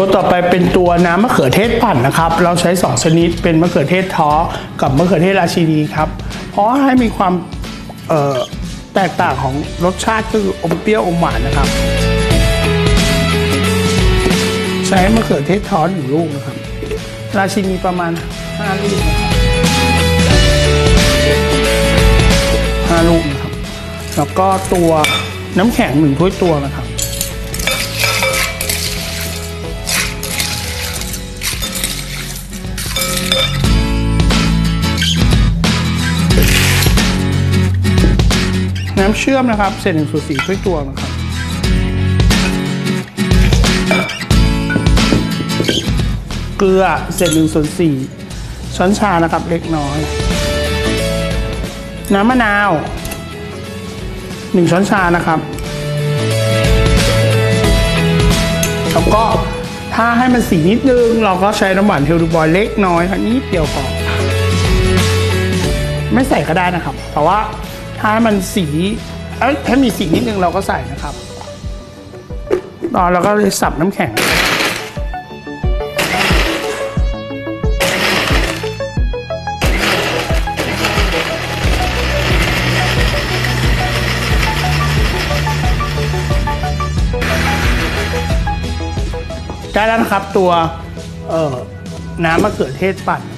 ตัวต่อไปเป็นตัวน้ำมะเขือเทศปั่นนะครับเราใช้2ชนิดเป็นมะเขือเทศท้อกับมะเขือเทศราชินีครับเพราะให้มีความแตกต่างของรสชาติคืออมเปรี้ยวอมหวานนะครับใช้มะเขือเทศท้อ1 ลูกนะครับราชินีประมาณ5 ลูกนะครับ5 ลูกนะครับแล้วก็ตัวน้ำแข็ง1 ถ้วยตวงนะครับน้ำเชื่อมนะครับเศษ1/4 ถ้วยตวงนะครับเกลือเศษ1/4 ช้อนชานะครับเล็กน้อยน้ำมะนาว1 ช้อนชานะครับแล้วก็ถ้าให้มันสีนิดนึงเราก็ใช้น้ำหวานเฮลดูบอยเล็กน้อยครับนิดเดียวพอไม่ใส่ก็ได้นะครับแต่ว่าถ้ามันสีถ้ามีสีนิดนึงเราก็ใส่นะครับตอนเราก็เลยสับน้ำแข็งได้แล้วนะครับตัวน้ำมะเขือเทศปั่น